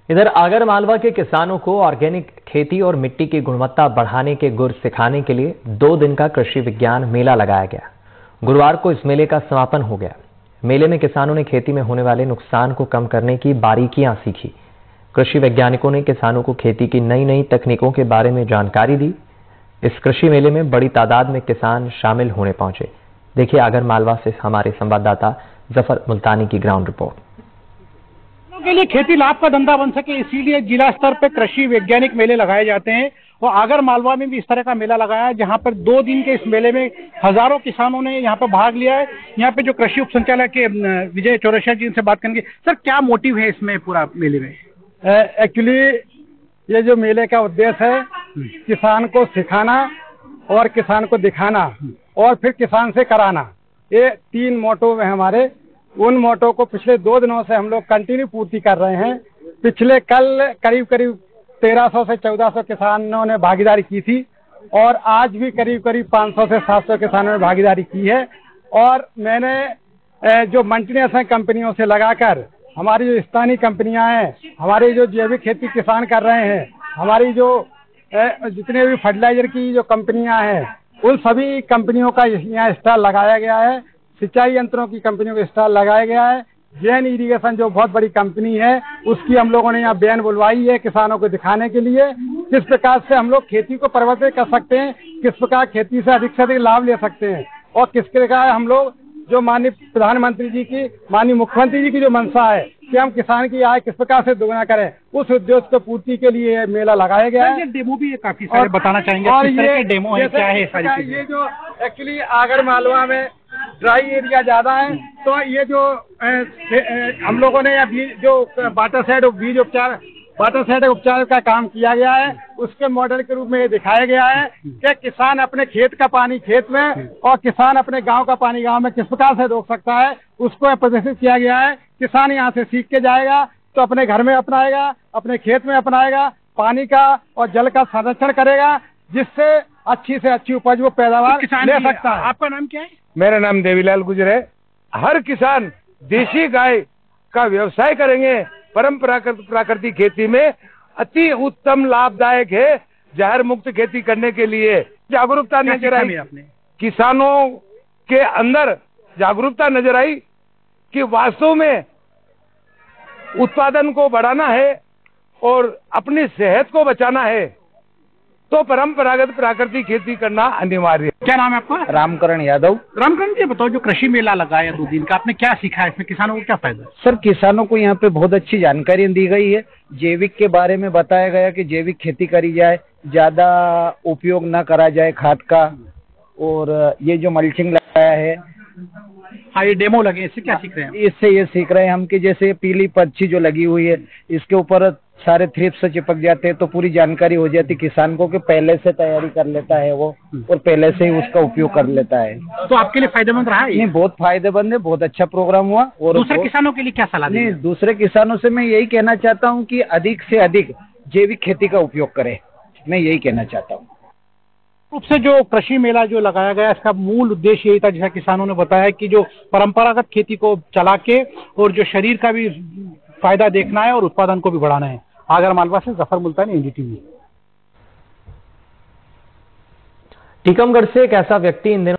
इधर आगर मालवा के किसानों को ऑर्गेनिक खेती और मिट्टी की गुणवत्ता बढ़ाने के गुर सिखाने के लिए 2 दिन का कृषि विज्ञान मेला लगाया गया। गुरुवार को इस मेले का समापन हो गया। मेले में किसानों ने खेती में होने वाले नुकसान को कम करने की बारीकियां सीखी। कृषि वैज्ञानिकों ने किसानों को खेती की नई नई तकनीकों के बारे में जानकारी दी। इस कृषि मेले में बड़ी तादाद में किसान शामिल होने पहुंचे। देखिए आगर मालवा से हमारे संवाददाता जफर मुल्तानी की ग्राउंड रिपोर्ट। के लिए खेती लाभ का धंधा बन सके, इसीलिए जिला स्तर पर कृषि वैज्ञानिक मेले लगाए जाते हैं और आगर मालवा में भी इस तरह का मेला लगाया है, जहां पर 2 दिन के इस मेले में हजारों किसानों ने यहां पर भाग लिया है। यहां पे जो कृषि उप संचालक के विजय चौरसिया जी से बात करेंगे। सर, क्या मोटिव है इसमें पूरा मेले में? एक्चुअली ये जो मेले का उद्देश्य है, किसान को सिखाना और किसान को दिखाना और फिर किसान से कराना, ये 3 मोटो है हमारे। उन मोटो को पिछले 2 दिनों से हम लोग कंटिन्यू पूर्ति कर रहे हैं। पिछले कल करीब 1300 से 1400 किसानों ने भागीदारी की थी और आज भी करीब 500 से 700 किसानों ने भागीदारी की है। और मैंने जो मल्टीनेशनल कंपनियों से लगाकर हमारी जो स्थानीय कंपनियां हैं, हमारी जो जैविक खेती किसान कर रहे हैं, हमारी जो जितने भी फर्टिलाइजर की जो कंपनियां हैं, उन सभी कंपनियों का यहाँ स्टॉल लगाया गया है। सिंचाई यंत्रों की कंपनियों का स्टॉल लगाया गया है। जैन इरिगेशन जो बहुत बड़ी कंपनी है, उसकी हम लोगों ने यहाँ बैन बुलवाई है किसानों को दिखाने के लिए किस प्रकार से हम लोग खेती को परिवर्तित कर सकते हैं, किस प्रकार खेती से अधिक लाभ ले सकते हैं और किस प्रकार हम लोग जो माननीय प्रधानमंत्री जी की, माननीय मुख्यमंत्री जी की जो मंशा है कि हम किसान की आय किस प्रकार से दोगुना करें, उस उद्देश्य को पूर्ति के लिए मेला लगाया गया है। डेमो भी काफी सारे बताना चाहेंगे और ये डेमो है, क्या है सारी चीजें? ये जो एक्चुअली आगर मालवा में ड्राई एरिया ज्यादा है, तो ये जो हम लोगों ने अभी जो वाटर उपचार का काम किया गया है, उसके मॉडल के रूप में ये दिखाया गया है कि किसान अपने खेत का पानी खेत में और किसान अपने गांव का पानी गांव में किस प्रकार से रोक सकता है, उसको प्रदर्शित किया गया है। किसान यहाँ से सीख के जाएगा तो अपने घर में अपनाएगा, अपने खेत में अपनाएगा, पानी का और जल का संरक्षण करेगा, जिससे अच्छी से अच्छी उपज वो पैदावार ले सकता है। आपका नाम क्या है? मेरा नाम देवीलाल गुजर है। हर किसान देशी गाय का व्यवसाय करेंगे, परंपरागत प्राकृतिक खेती में अति उत्तम लाभदायक है। जहर मुक्त खेती करने के लिए जागरूकता नजर आई, किसानों के अंदर जागरूकता नजर आई कि वास्तव में उत्पादन को बढ़ाना है और अपनी सेहत को बचाना है तो परंपरागत प्राकृतिक खेती करना अनिवार्य है। क्या नाम है आपका? रामकरण यादव। रामकरण जी, बताओ, जो कृषि मेला लगाया 2 दिन का, आपने क्या सीखा है इसमें? किसानों को क्या फायदा? सर, किसानों को यहाँ पे बहुत अच्छी जानकारी दी गई है। जैविक के बारे में बताया गया कि जैविक खेती करी जाए, ज्यादा उपयोग न करा जाए खाद का, और ये जो मल्चिंग लगाया है। हाँ, ये डेमो लगे, इससे क्या सीख रहे हैं? इससे ये सीख रहे हैं हम कि जैसे पीली पर्ची जो लगी हुई है, इसके ऊपर सारे थ्रिप्स से चिपक जाते हैं, तो पूरी जानकारी हो जाती किसान को कि पहले से तैयारी कर लेता है वो और पहले से ही उसका उपयोग कर लेता है। तो आपके लिए फायदेमंद रहा है? नहीं, बहुत फायदेमंद है, बहुत अच्छा प्रोग्राम हुआ। और दूसरे किसानों के लिए क्या सलाह देंगे? दूसरे किसानों से मैं यही कहना चाहता हूँ कि अधिक से अधिक जैविक खेती का उपयोग करें, मैं यही कहना चाहता हूँ। रूप से जो कृषि मेला जो लगाया गया, इसका मूल उद्देश्य यही था, जैसा किसानों ने बताया, कि जो परंपरागत खेती को चला के और जो शरीर का भी फायदा देखना है और उत्पादन को भी बढ़ाना है। आगर मालवा से जफर मुल्तानी, एनडीटीवी। टीकमगढ़ से एक ऐसा व्यक्ति इन दिनों